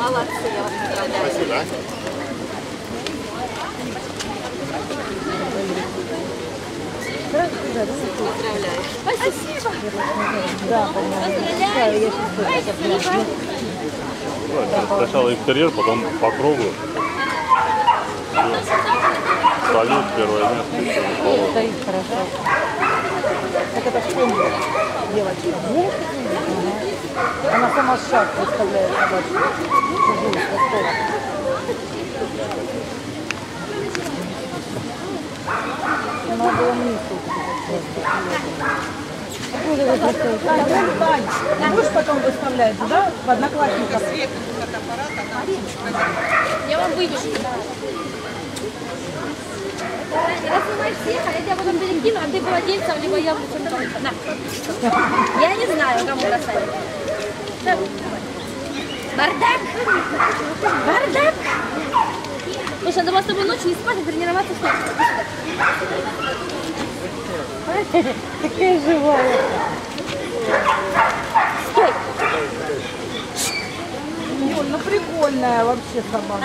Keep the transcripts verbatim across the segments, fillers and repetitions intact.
Молодцы, я вас поздравляю. Спасибо. Поздравляю. Спасибо. Да, поздравляю. Спасибо. Сначала интерьер, потом по кругу. Салют, первое место. Стоит хорошо. Так это вспомнила девочка. Она сама шаг выставляет собачку. Чужую, с востока. Надо было мне Тань, будешь потом выставлять, да? В Одноклассниках. Я вам вывешу. Я снимаю всех, а я тебя потом перекину, а ты владельцем, либо я в на. Я не знаю, кому бросать. Бардак! Бардак! Слушай, надо с тобой ночью не спать, а тренироваться с ночью. Такая живая. Стой! Ну прикольная вообще собака.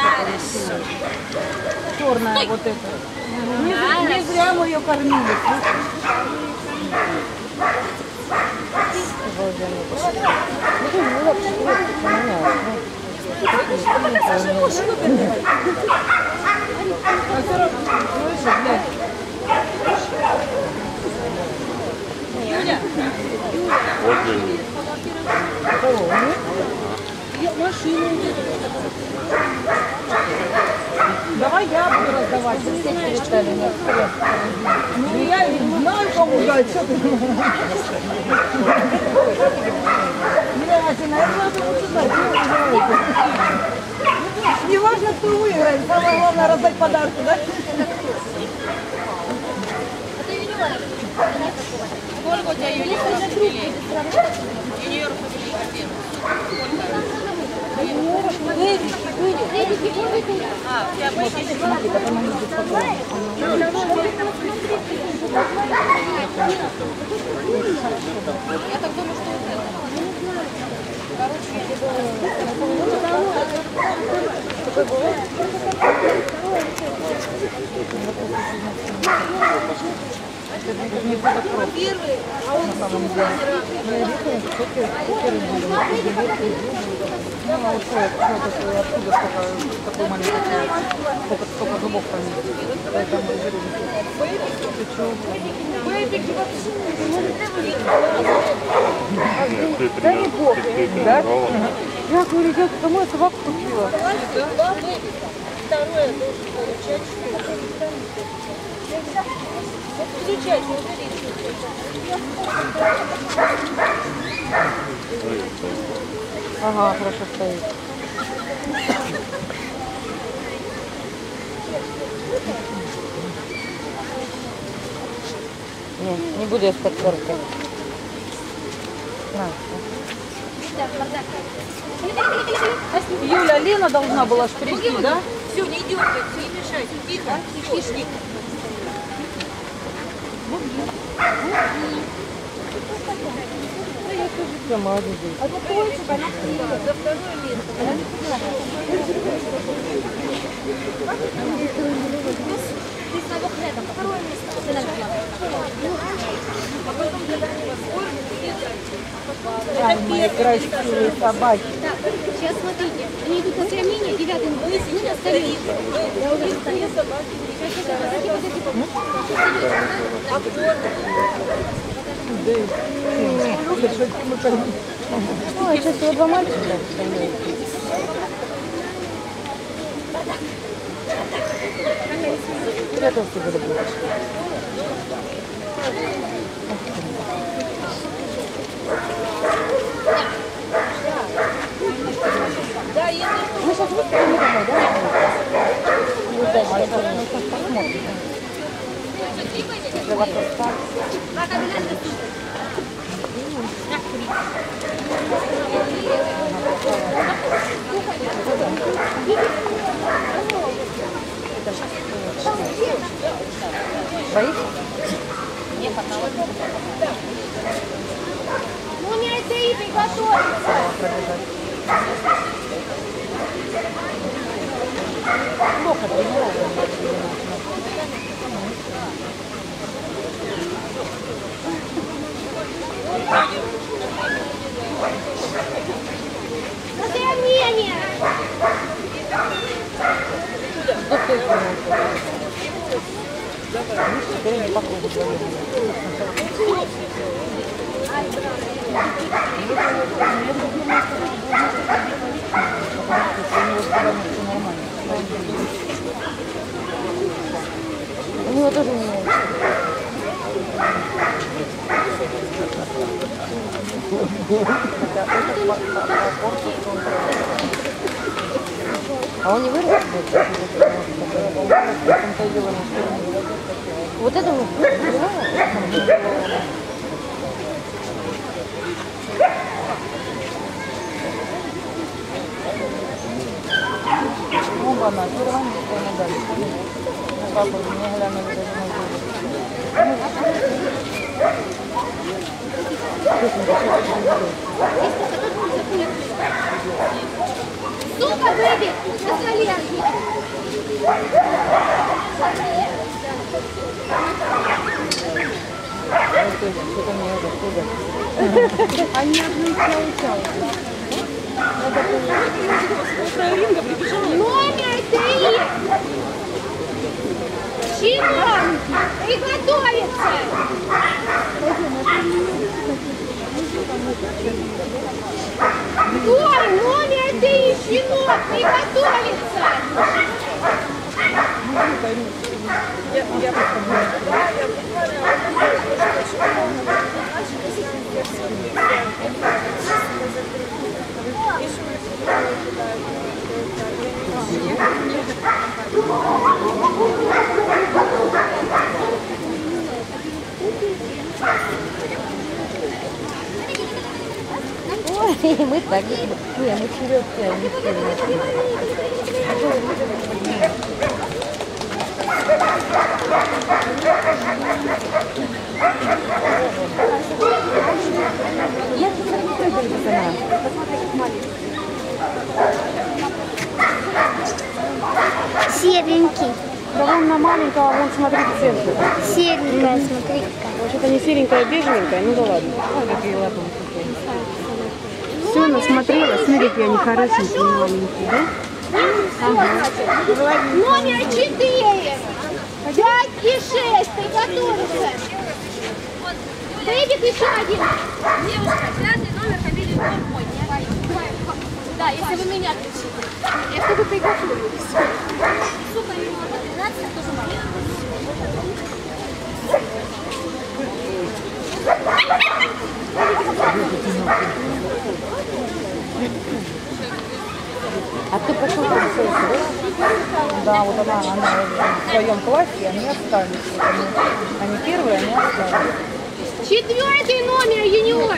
Черная вот эта. Не, не зря мы ее кормили. Юля! Вот здесь. Машину. Давай я буду раздавать. Ну я не знаю, кому дать. Что ты думаешь? Наверное, это лучше знать. Не важно, кто выиграет. Самое главное раздать подарки, да? А ты ее не видела? Сколько у тебя юниоров побелей? Юниоров побелей один. А, у тебя почти. Я так думаю, что вот это. Первый, а он На самом деле. Ну, а вот что это оттуда такой маленький, сколько, сколько зубов хранит. Поэтому бэйбики вообще Нет, ты да не бог, да? тренирован. Я говорю, я домой собаку купила. второе должен получать что-то. Включайте, уберите. Ага, хорошо стоит. Не, не буду я спать коркой. На. Юля, Лена должна была стричь, да? Все, не идет, не мешайте. Тихо, тихо. Я молодец. А вот тройка, она за второе место. Ты с ногой хлебом, второе место. Ты а потом, когда они вас Ай, мои красивые собаки. так, сейчас смотрите. Они идут на сравнение, девятый не на столе. Я уже стою. Ой, сейчас всего два мальчика. Я тоже тебе люблю. Да, если Мы сейчас выставим домой, да? Вот дальше, мы сейчас посмотрим. Это вопрос так. Боишься? Ну не это и приготовиться. На сравнение! Теперь они по кругу говорят. У него тоже не нравится. А он не вырвет? Вот это вот. Ну, банан, первая медаль. Папа, мне глянули даже на Сука, бэби! Посмотри! Они отвечают. Номер три! Чего? Приготовиться! Ой, номер три, щенок, приготовиться! Я, я Ой, мы так, мы вперед, а не вперед. Я тут не знаю, Серенький. да вон на маленького, вон смотри в центре. Серенькая, смотри-ка. Вообще-то не серенькая, а бежевенькая, ну да ладно. Ой, какие ладонки. Все, насмотрела, смотри, какие они хорошенькие, маленькие, да? Ага. Номер четыре, пять и шесть, приготовиться. Бэбик еще один. Девушка, пятый номер, фамилия мой. Да, если вы меня кричите. Я чтобы приготовились. Сука, ему надо тринадцать, тоже надо. А ты пошел там сессию, да? Вот она, она в своем классе, они остались. Они, они первые, они остались. Четвертый номер, юниор.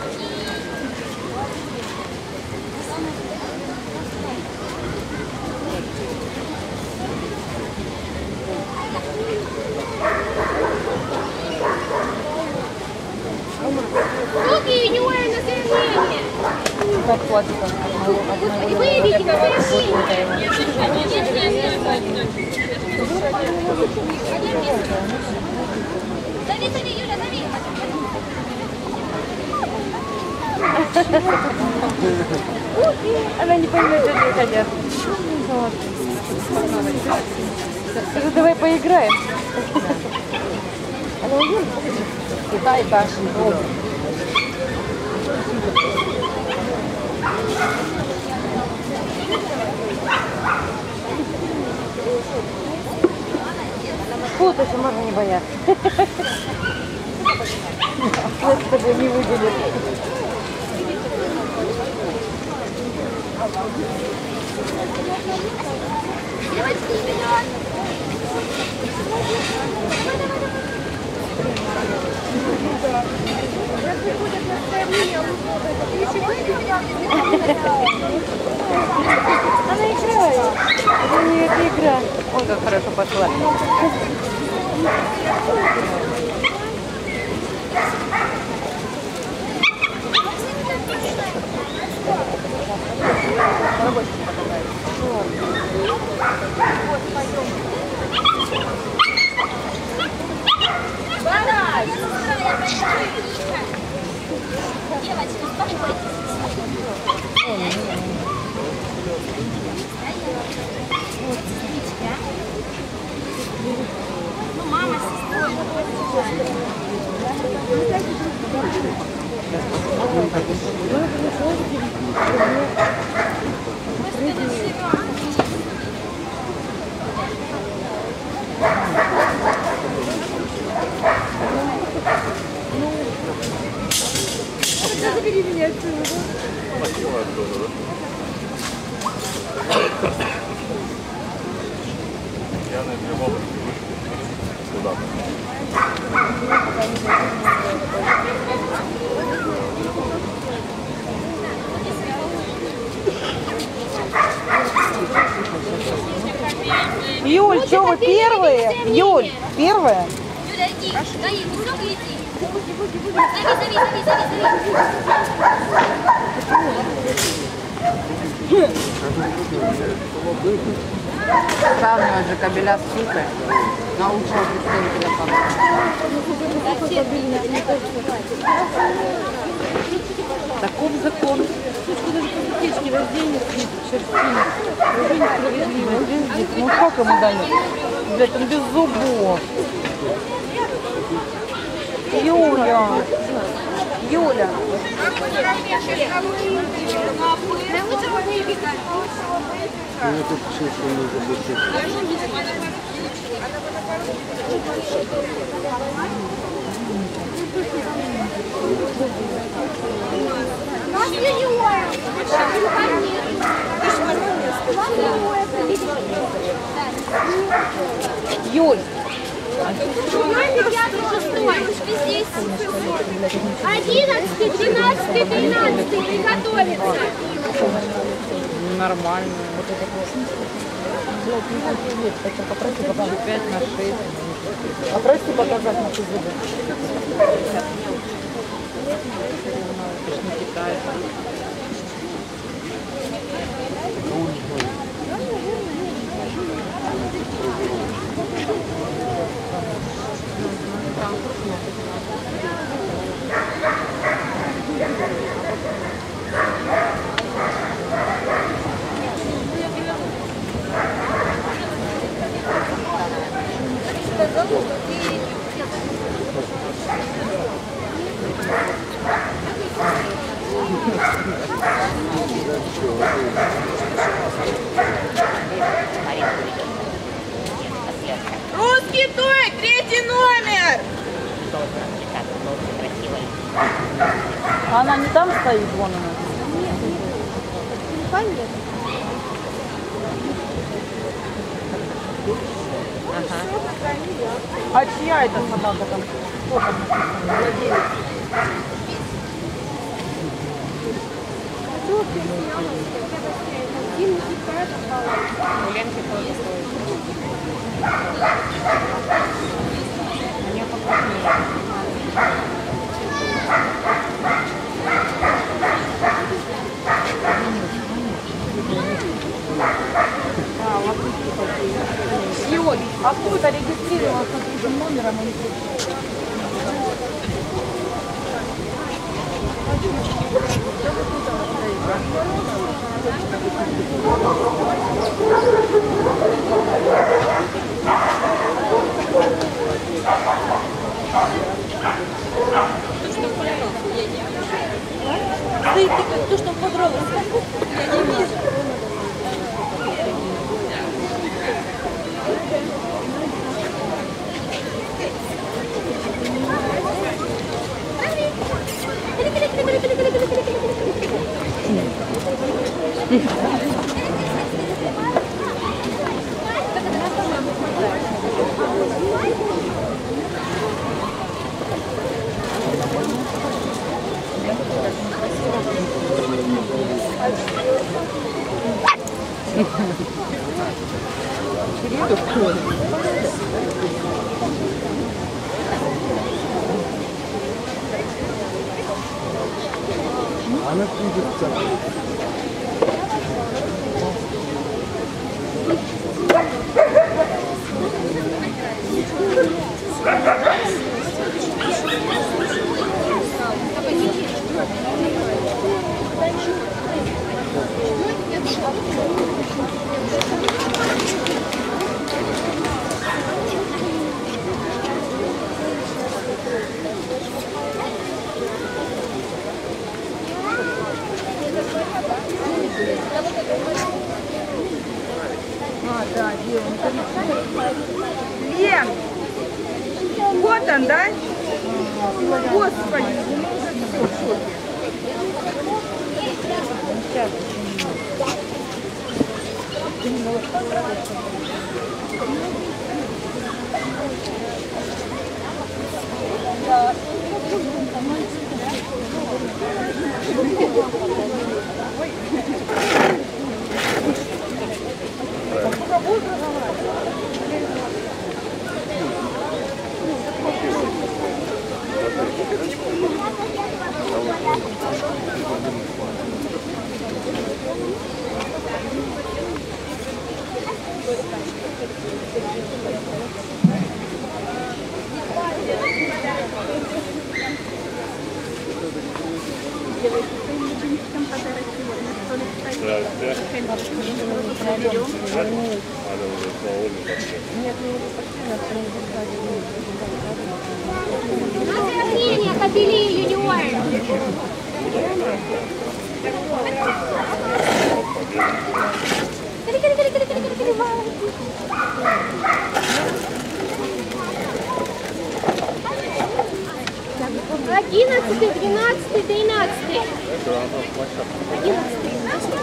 Руки юниора на сравнение. Как хватит от моего, от моего Выведите на сравнение. Дави, дави, Юля, дави. Она не поймет, что они хотят. Скажи, давай поиграем. Она уверена? Китай, да. Фу, ты же можно не бояться. Я с тобой не выделю. Она играет. Это у нее эта игра. Ой, как хорошо пошла. Девочки, успокойтесь. Делает тоже, да? Я на две бабушки вышли куда-то. Юль, что вы первые? Юль, первая? Юля, иди. Дай, немного иди. Зови, зови, зови, зови, зови. Сравнивать же кабеля с супой. Научил представителя породы. Таков закон. Ну как ему дали? Блядь, он без зубов. Юля. Юля. Юль. Одиннадцатый, двенадцатый, тринадцатый приготовиться. Нормально. пять на шесть. А прости показать наши зубы. Это ж не Китай. Русский той, третий номер. Она не там стоит, вон она. Ага. А чья это собака там? Сколько написано? У Ленки тоже стоит. Мне покупнее. А, вот такие. Юль, а кто-то регистрировался с этим номером или что? Ты, ты как то, что подробно. Я не вижу. Она двигается. А, да, Лен, вот он, да? Господи. Настроение капели юниор. Одиннадцатый, двенадцатый, тринадцатый. Одиннадцатый.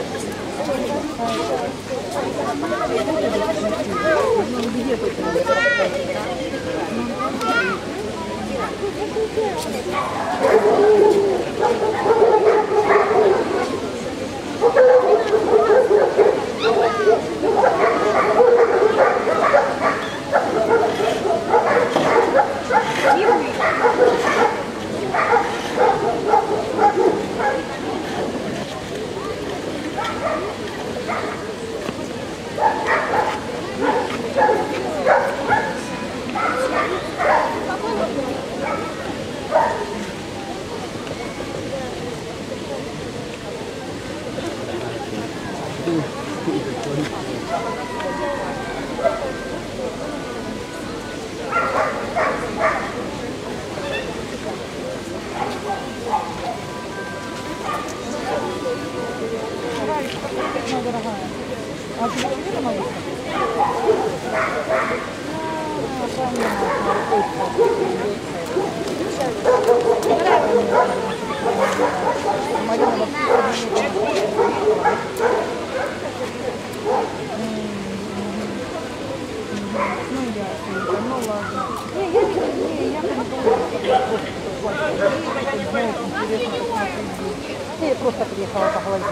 Я просто приехала поглазеть.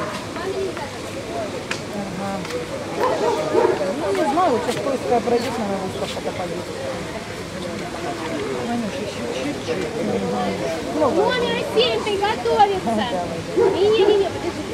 Ага. Ну, не знаю, участковская пройдет, наверное, выставка поедет. Манюша, еще чуть-чуть. Угу. Номер семь приготовиться. Не-не-не, подожди.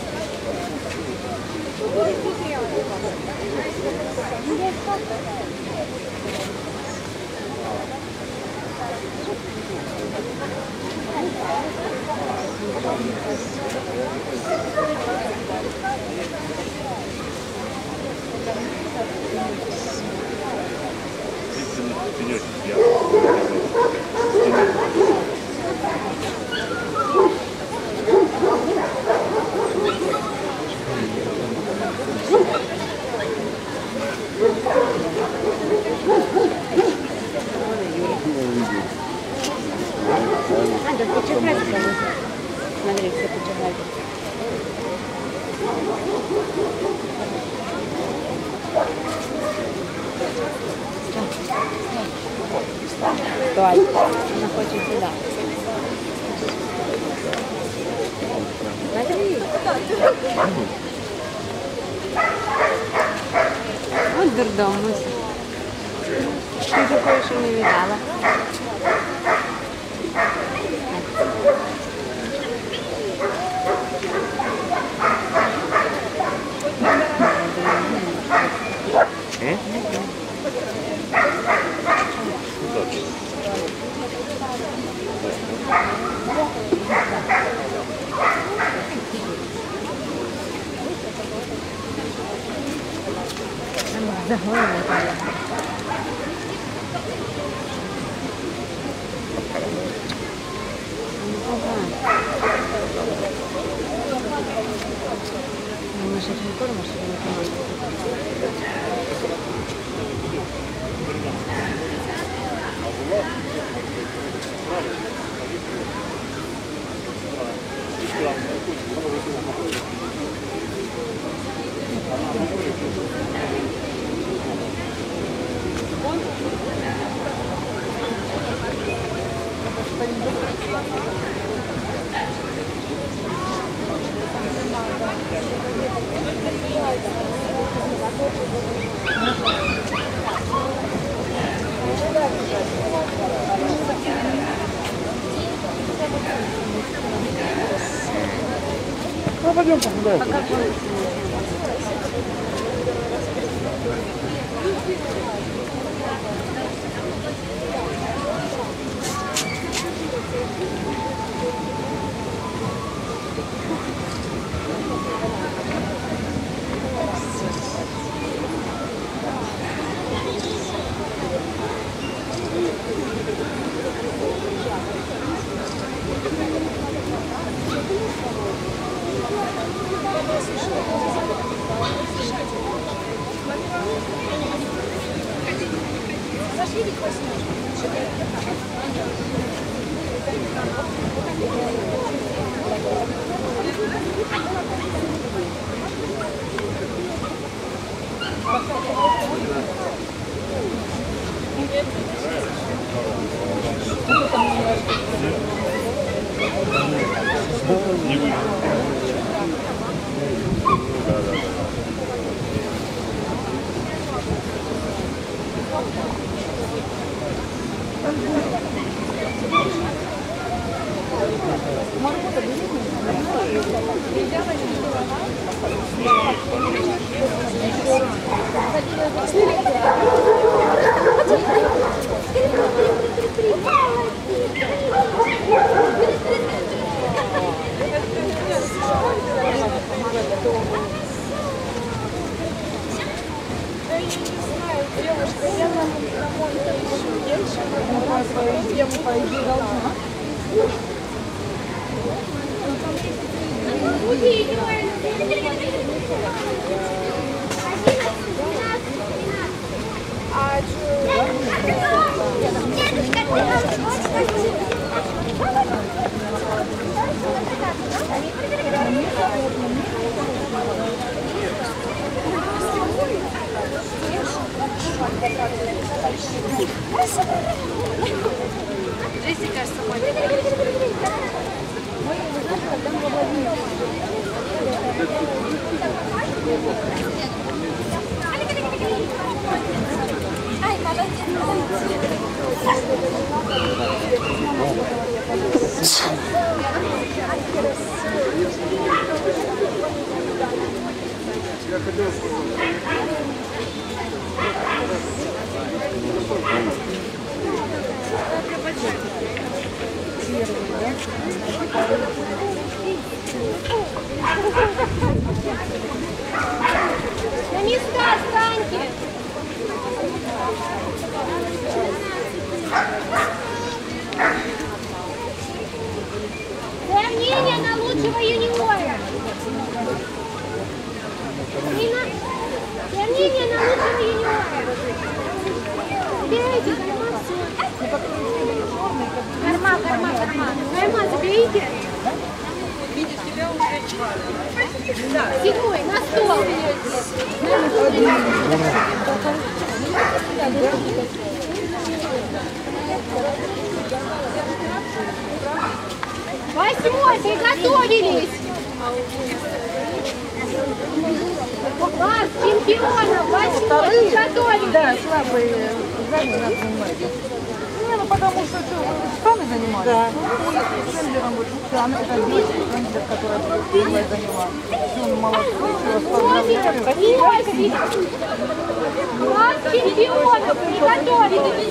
Надо почерпать, смотри, все почерпать. Стой, она хочет сюда. Смотри. Вот дурдом, Муся. Ты такое еще не видала. Мы сейчас не кормим, чтобы не помогли. Thank you. Ну, пойдем погуляем. Джессика с собой. Ай, Я хотел на места встаньте! Сравнение на лучшего юниора! Нина, сравнение на лучшего юниора! Берите, корма, корма, корма. Корма заберите. Седьмой, на стол. Восьмой, приготовились. Класс чемпионов, восьмой, приготовились. Да, слабые задние надо занимать. Не, ну потому что что, сами занимались? Да. Ну, тренером вот, да, она это девочка, тренер, которая первая заняла. Все, он молодцы, все, поздравляю. Восемь. Класс чемпионов, приготовились.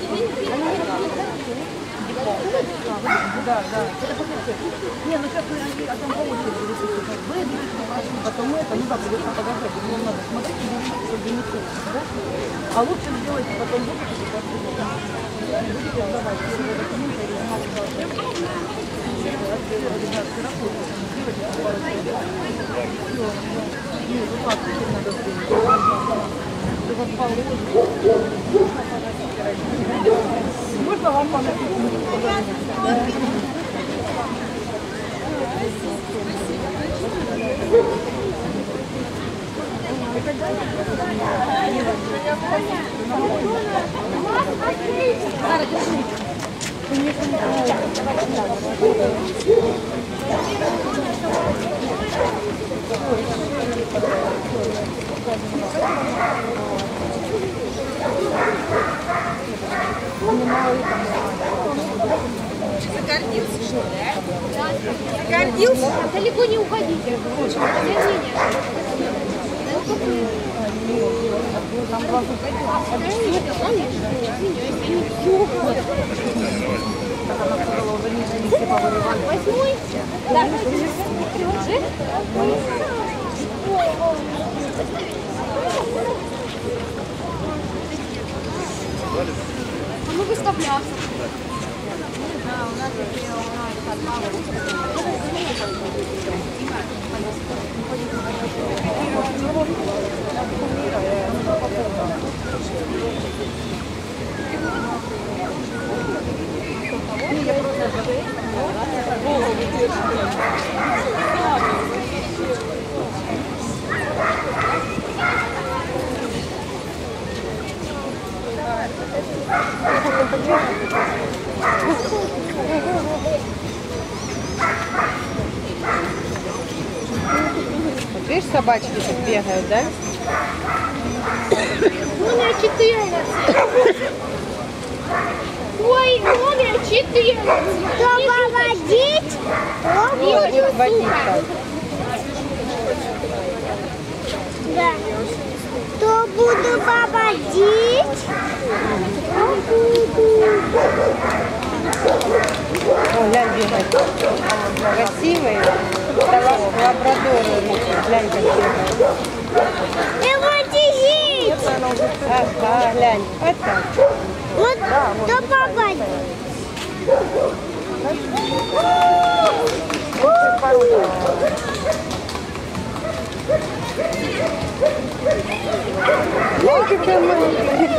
Да, да. Не, ну сейчас мы о том получили, вы, потом это, ну да, придется подождать, нам надо смотреть, чтобы не слышно, да? А лучше сделайте, потом будете, будете отдавать первые документы, или нет, вот так теперь надо сделать. Можно вам поносить? Гордился, что ли, а? Гордился? Далеко не уходите. Извините. Восьмой? Да. А мы выставляться. Вот видишь, собачки тут бегают, да? Номер четырнадцать. Ой, номер четырнадцать. Кто поводить? Будет водиться. Да. Кто буду поводить? О, глянь, бегает. Красивые. Это лабрадоры. Глянь, как бегают. Его держите. Ага, глянь. Вот так. Вот кто поводить? Ой, какая маленькая.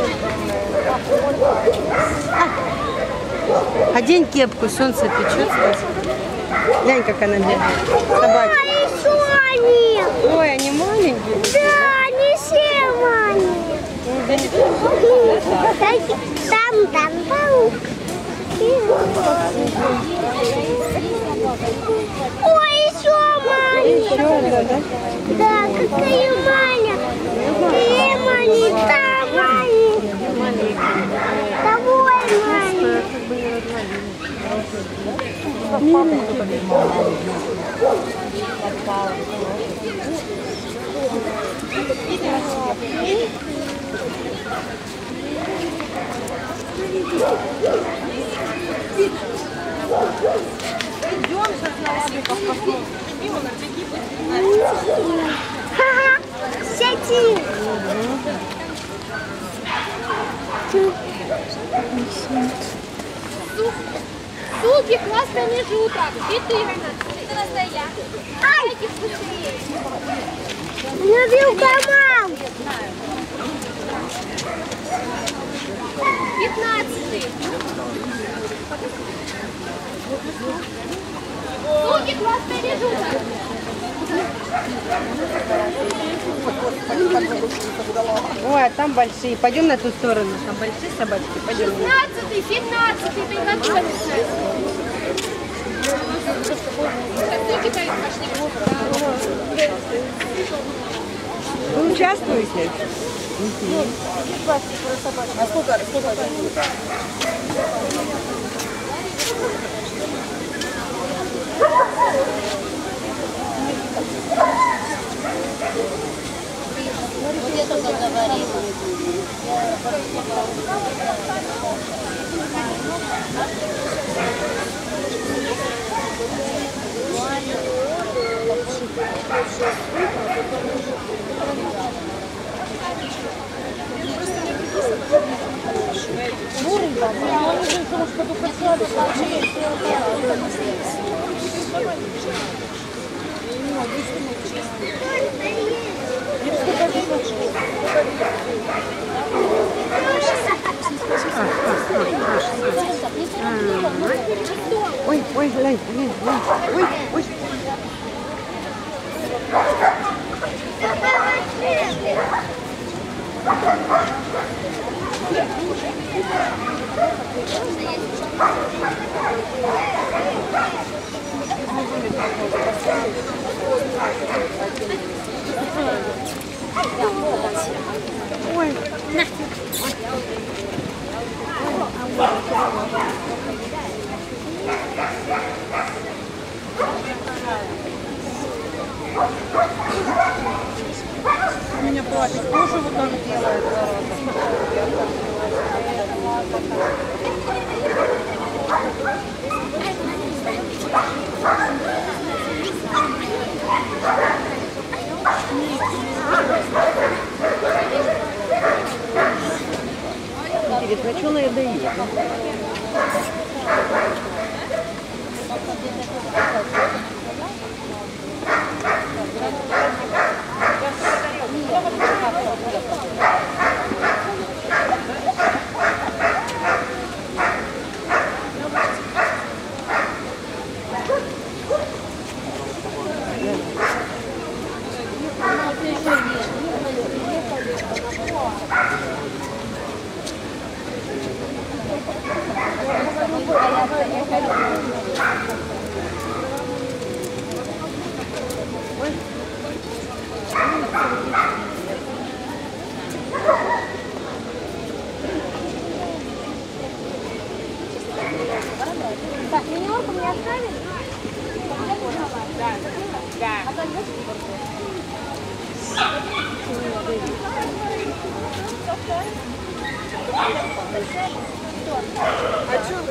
Одень кепку, солнце печет. Глянь, как она бегает. Собачка. А еще они. Ой, они маленькие. Да, они все маленькие. Там, там паук. Ой, еще маленький. Еще одна, да? Да, какая маленькая. И маленькая, там маленькая. Довольно маленькая. Ха-ха, сядь. Суки классно не живут так. четырнадцать. Это настоящий. Дайте быстрее. Любил канал. пятнадцатый. Суки классно не живут так. Ой, а там большие. Пойдем на ту сторону. Там большие собачки. Пойдем. шестнадцатый, семнадцатый. Ты как записать? Вы участвуете? А сколько? Сколько? Вот я только говорила. Ой, ой, глянь, глянь, глянь. Ой, ой. Ой. На. салатик тоже вот так делает. Интересно, а что она дает? Так, минерку мне оставили? Да. Да. А что?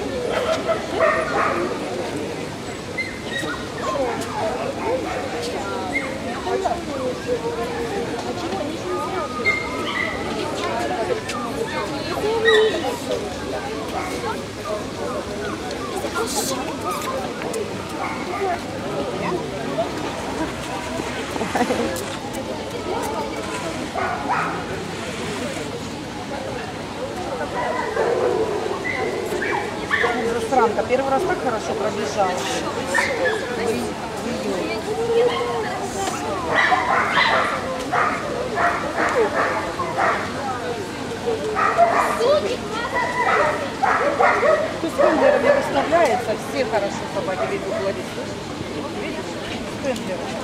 Засранка. Первый раз так хорошо пробежала. С тендерами выставляется, все хорошо собаки ведут ловить. Видишь? С тендерами.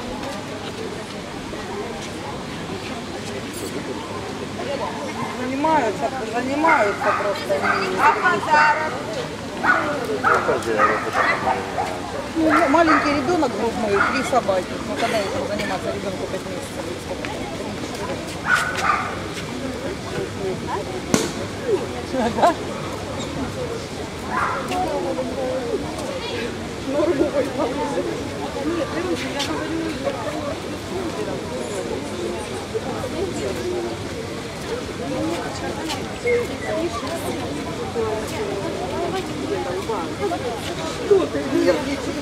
Занимаются, занимаются просто. А подарок? Ну, маленький ребенок грудной, три собаки. Ну, когда этим заниматься ребенку пять месяцев? Ага. Нормой положить. Нет, короче, я говорю, что ты нервничаешь?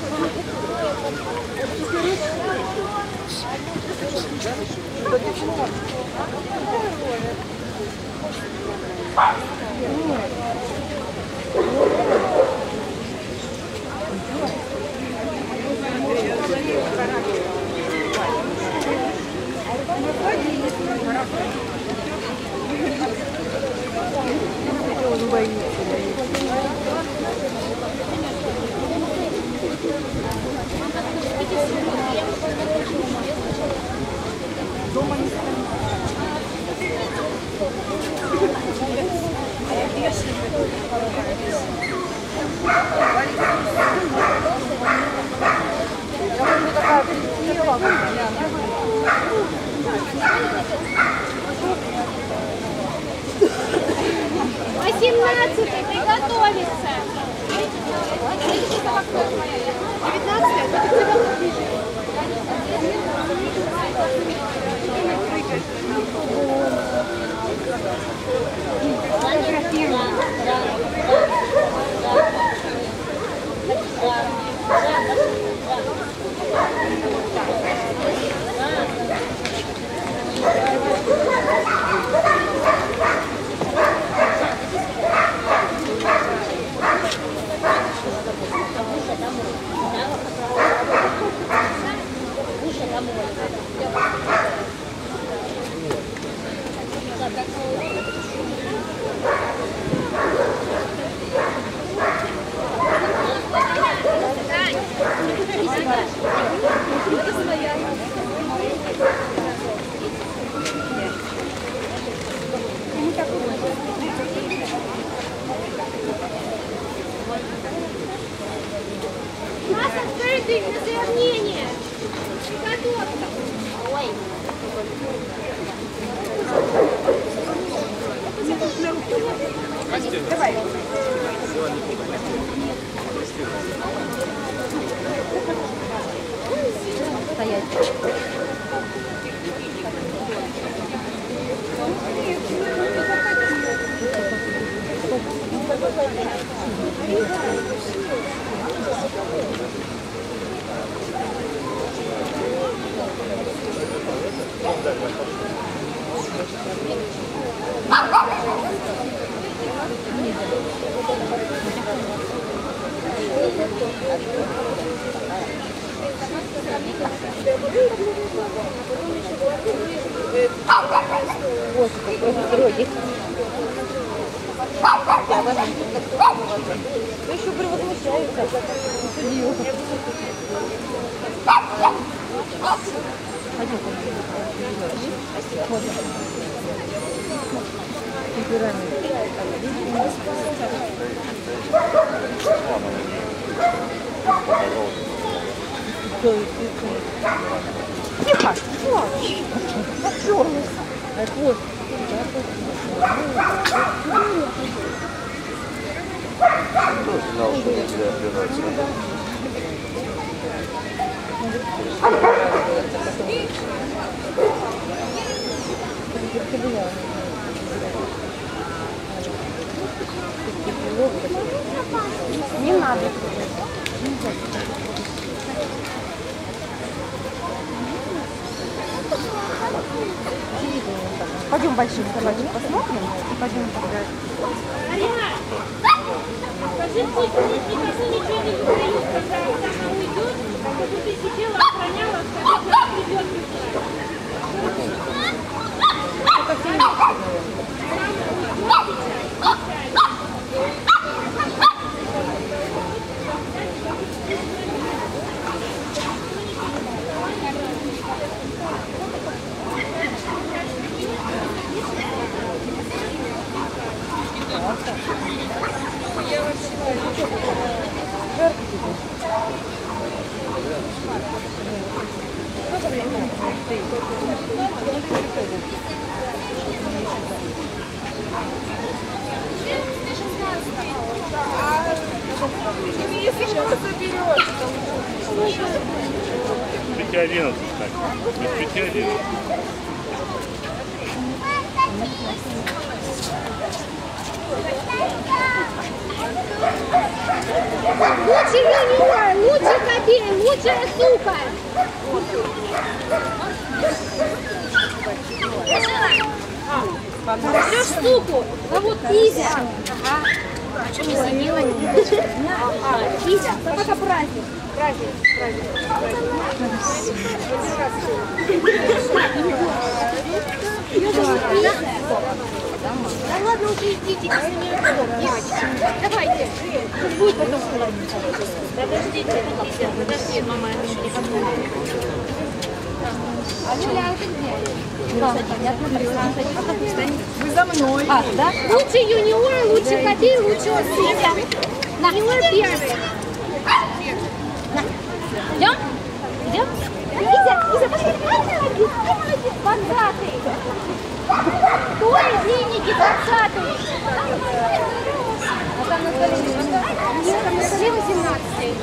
Он боится. Дома не станет. Я уже такая прилетела. восемнадцатый приготовиться. У нас открытый на заявление. Приготовься. Ой. Давай. Стоять. Вот, какой строгий. Я еще превозмущаюсь. Судью. Пойдем, тихо! Отшёрный! Вот. Кто знал, что я тебя отбираться? Не надо. Пойдем больших собачек посмотрим и пойдем погулять. Арина, скажи, пусть никому ничего не выдают, когда она уйдет, чтобы ты сидела, охраняла, скажи, когда придет. Это все Без пяти одиннадцать, так. Без пяти одиннадцать. Лучше юниор, лучше кабель, лучше сука. Берешь суку, зовут Изя. Ага. А что не звонила? А, Изя, собака праздник. Праздник, праздник, праздник. Да ладно, уже идите, девочки. Давайте. Будет потом холодненько. Подождите, Изя, подожди, мама еще не готова. А Юля, это где? Да, понятно, прекрасно. Вы за мной. А, да? Лучше юниор, лучше кабель, лучше Изя. Юниор первый. Идем? Идем? Изя, Изя, пошли. Ай, молодец, ай, молодец, двадцатый. Кто из деньги двадцатый? А там на столе восемнадцатый. Нет, там на столе восемнадцатый.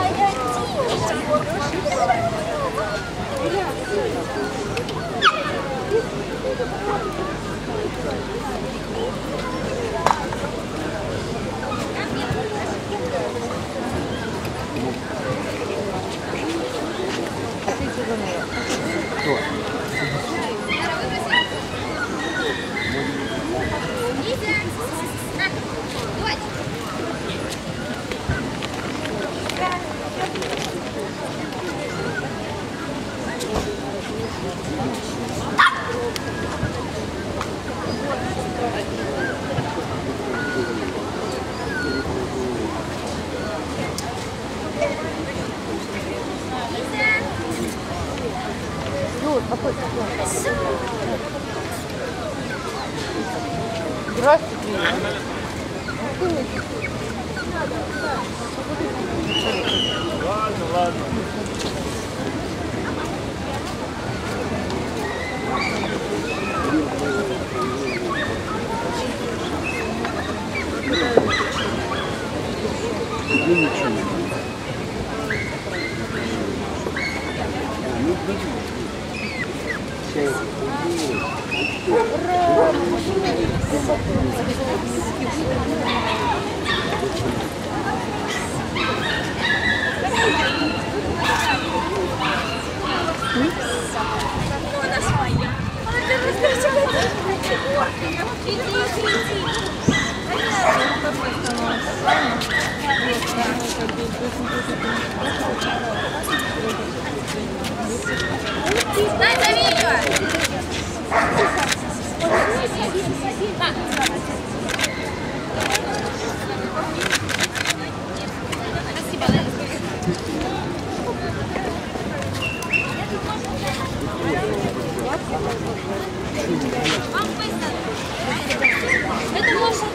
Здравствуйте. Ладно, ладно. Дай за видео! Это можно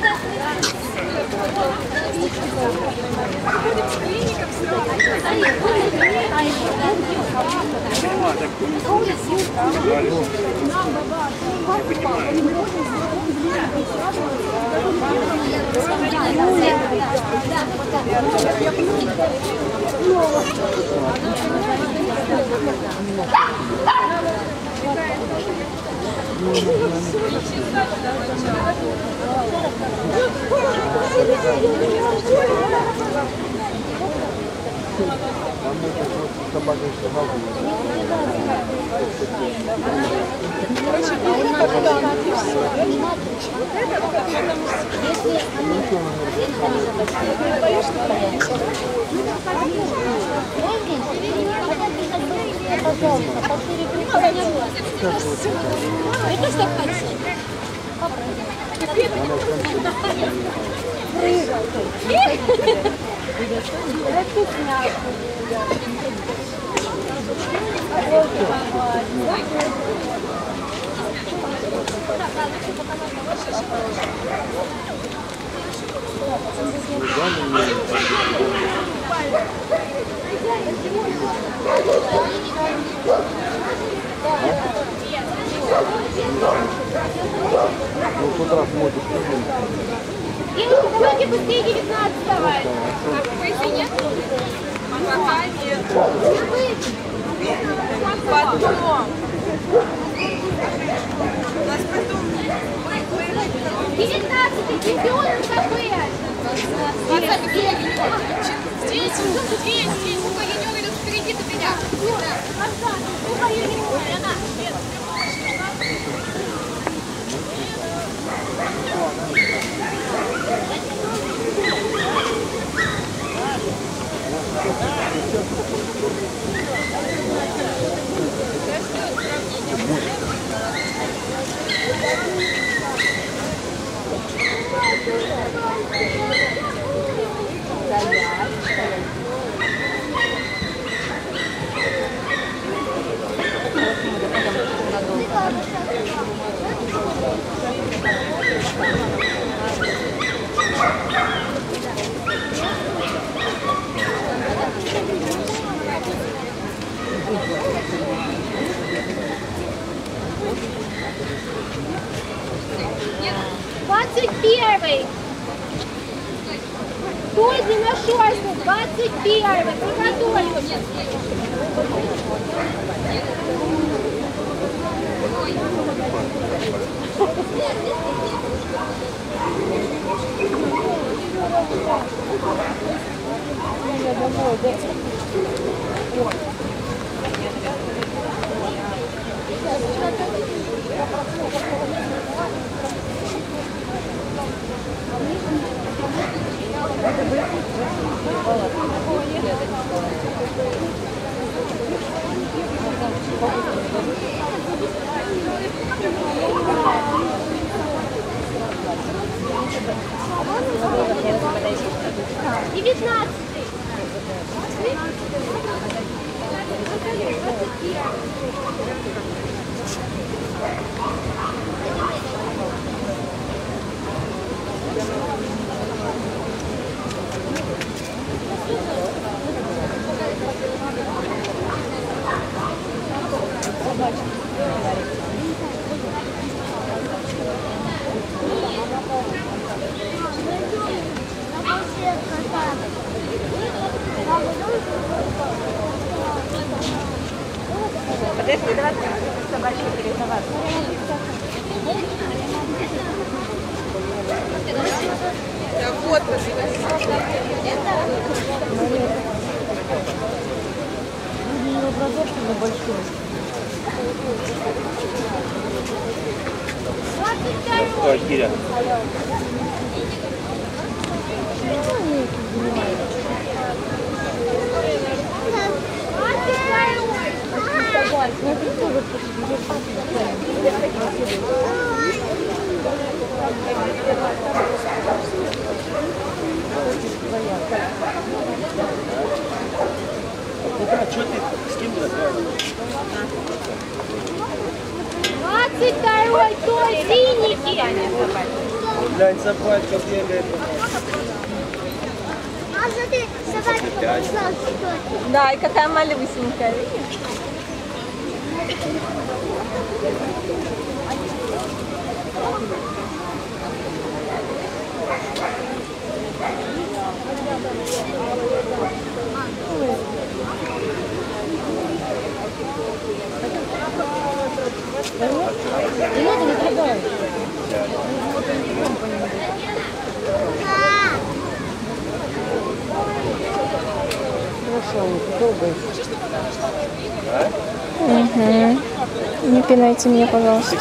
это что хотите? Ну, с утра смотришь. Девушка, давайте быстрее девятнадцатого. Выйти нет? Пока нет. Потом. У нас потом. девятнадцатый чемпион КП. Здесь, здесь, здесь. Сука, Янёк идет впереди, ты меня. Сука, Янёк, она. двадцать первый. Стойте на шорсту. двадцать первый. Приготовились. девятнадцатый. Подожди, давай собачки перейдем. Да вот, пожалуйста. Образовки большой. Ой, Киря. Что ты с кем разговариваешь? двадцать второй той синики. Глянь, собачка бегает. А смотри, собака подошла, что Да, и какая малюсенькая. Не надо, не трогай. Хорошо, долго. Угу. Не пинайте меня, пожалуйста.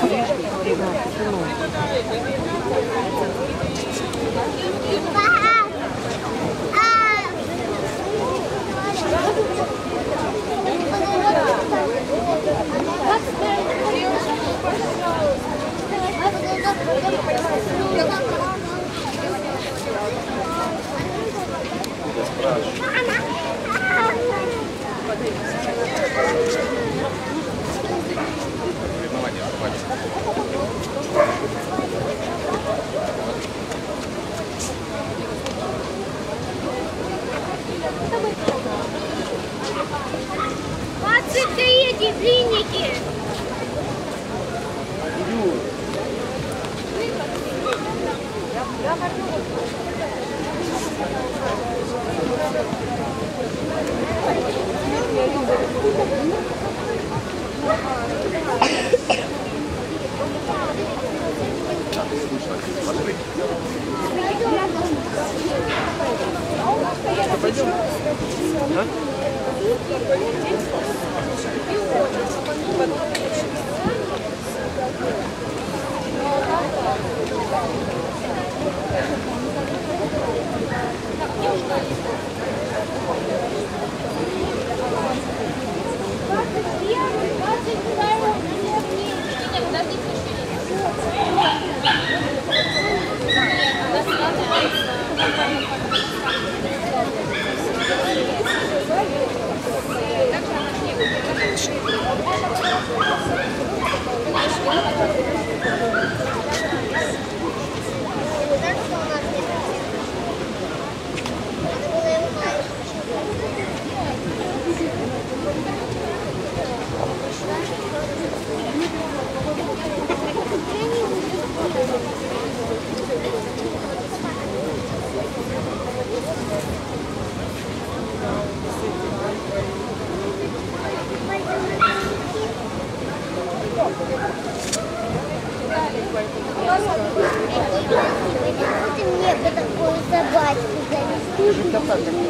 двадцать третьей клиники. Пойдем. А? Ты мне бы такую собачку завести.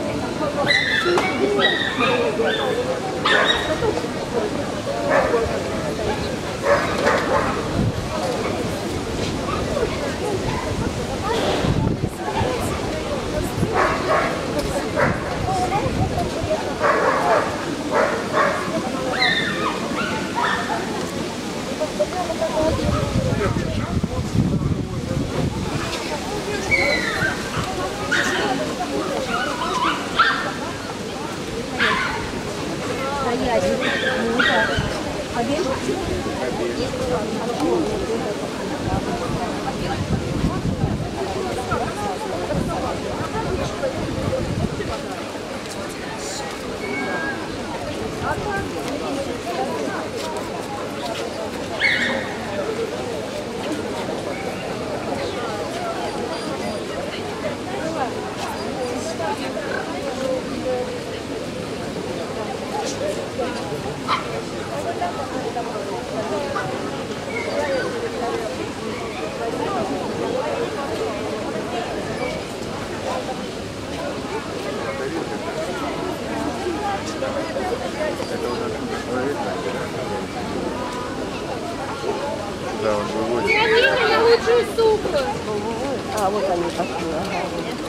Да, он выводит. Смотрите на лучшую суку. А, вот они пошли. Ага.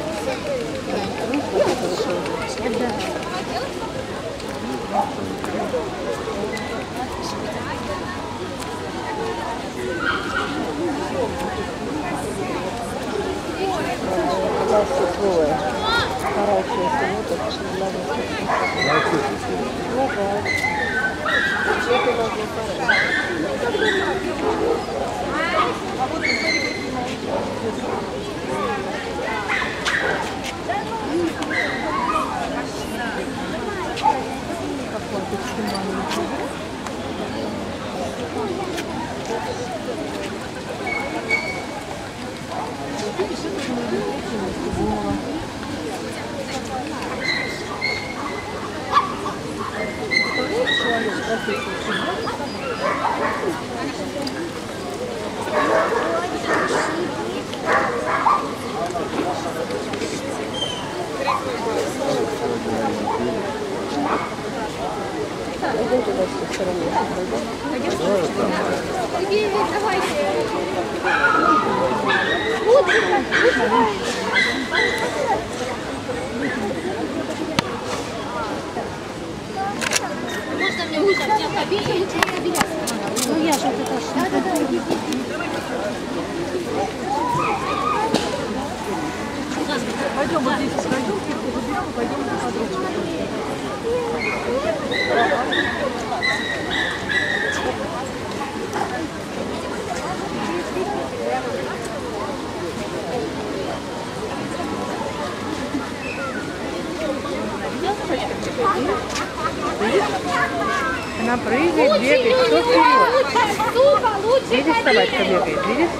Да, все слово. Старающаяся, вот это что надо. Ну да. Это должно Можно мне лучше взять кабинку, лучше кабинку. Ну я же это что? Да, да, да. Пойдем вот здесь пройдем, кирку заберем и пойдем на подружку. Она прыгает, бегает, все вперед. Сука, лучше Видишь, собачка бегает, видишь?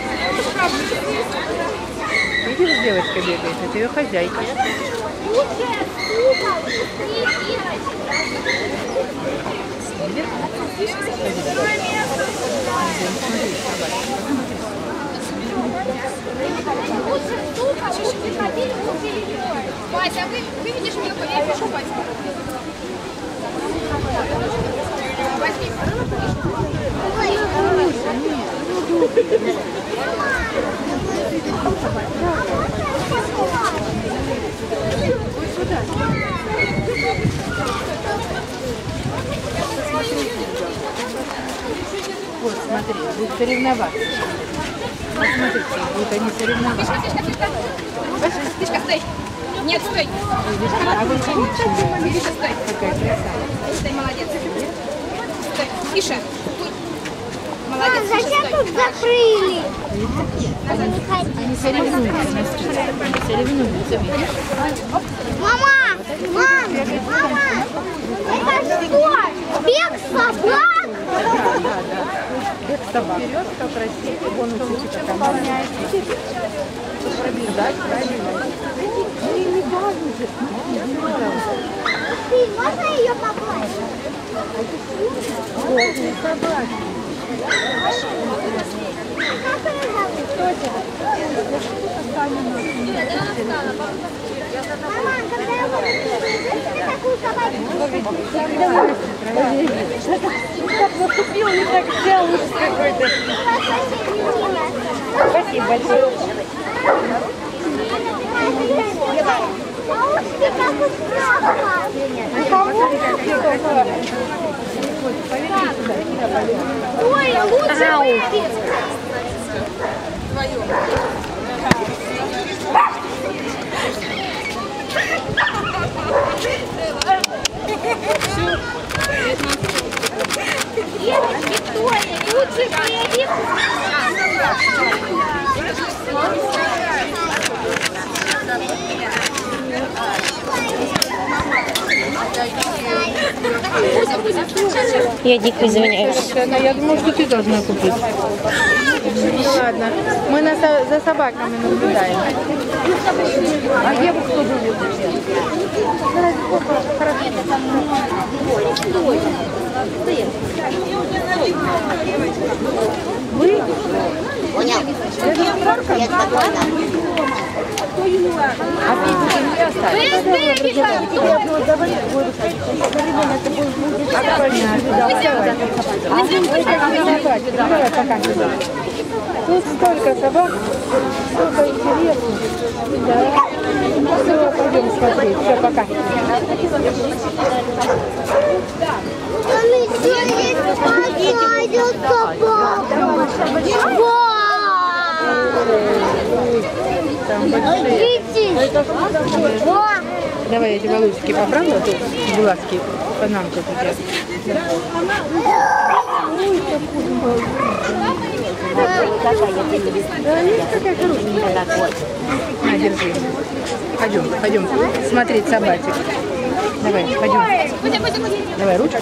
Видишь, девочка бегает, это ее хозяйка. лучше, сука, не делать. Лучше, сука, лучше ходить, лучше ее. Вася, а вы, вы видишь меня, я пишу, Вася. Возьми. Вот, смотри, будут соревноваться. Посмотрите, будут они соревноваться. Тышка, тышка, стой. Нет, стой. А вы видите, Тышка, стой. какая красавица. Стой, молодец. Стой, тише. Молодец, тише, Зачем стой. тут закрыли? Они соревнуются. Они соревнуются, видишь? Мама! Мама! Мама! Это что? Бег собак? Бег собак. Вперед, кто красивее, бонусы как выполняет. Пробежать, правильно. Ты, можно ее погладить? Красивые собаки. Как ее зовут? Кто это? Мама, когда я буду такую собаку? Как наступил, не так взял ужас какой-то. Спасибо большое. А уж ты как устала. Ой, лучше выпить. Девочки, Виктория, лучше выпить. Я дико извиняюсь. Я думаю, что ты должна купить. Ну ладно. Мы на, за собаками наблюдаем. А девушку кто будет? Вы? Понял? Это парка? А ты не осталось? Давай, пока. Тут столько собак, столько интересных. Да. Все, пойдем смотреть. Все, пока. Там большие. Давай я эти волосики поправлю, а то глазки панамка тут. Да, есть такая хорошая. На, держи. Пойдем, пойдем смотреть собачек. Давай, пойдем. Давай ручку.